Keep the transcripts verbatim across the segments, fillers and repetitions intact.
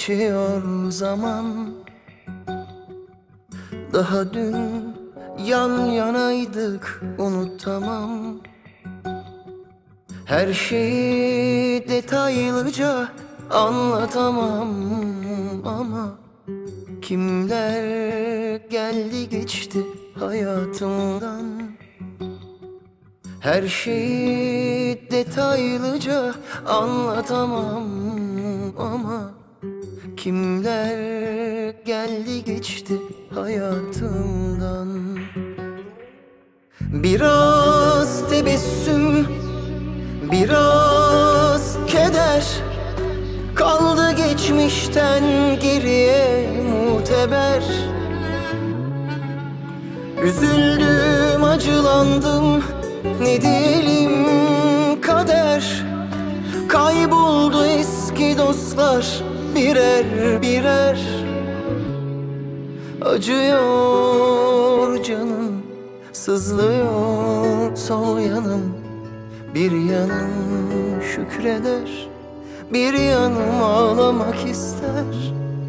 geçiyor zaman. Daha dün yan yanaydık, unutamam. Her şeyi detaylıca anlatamam ama kimler geldi geçti hayatımdan. Her şeyi detaylıca anlatamam ama kimler geldi geçti hayatımdan. Biraz tebessüm, biraz keder kaldı geçmişten geriye muteber. Üzüldüm, acılandım, ne diyelim kader. Kayboldu eski dostlar birer birer. Acıyor canım, sızlıyor sol yanım. Bir yanım şükreder, bir yanım ağlamak ister.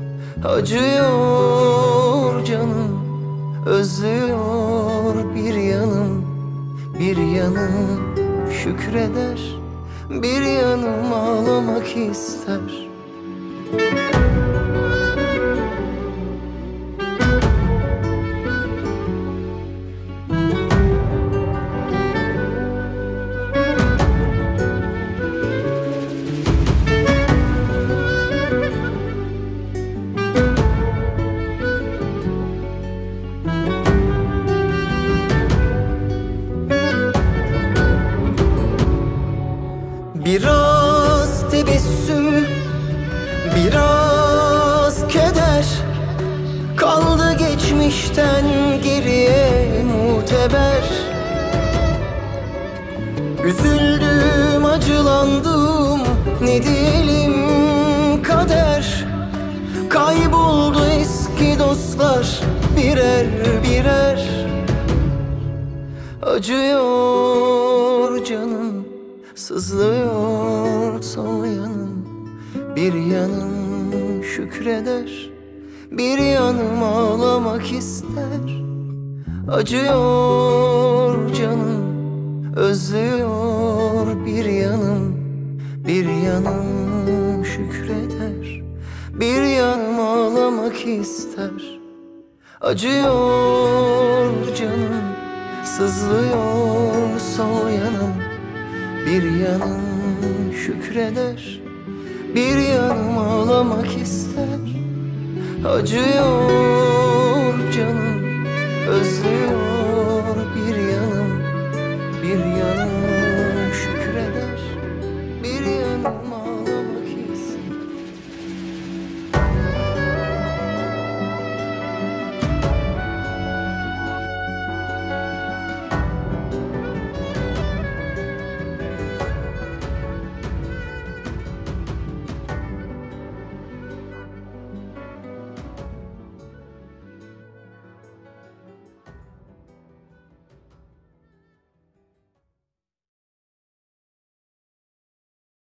Acıyor canım, özlüyor bir yanım. Bir yanım şükreder, bir yanım ağlamak ister. Biraz tebessüm, biraz keder kaldı geçmişten geriye muteber. Üzüldüm, acılandım, ne diyelim kader. Kayboldu eski dostlar birer birer. Acıyor canım, sızlıyor sol yanım. Bir yanım şükreder, bir yanım ağlamak ister. Acıyor canım, özlüyor bir yanım. Bir yanım şükreder, bir yanım ağlamak ister. Acıyor canım, sızlıyor sol yanım. Bir yanım şükreder, bir yanım ağlamak ister. Acıyor canım, özlüyor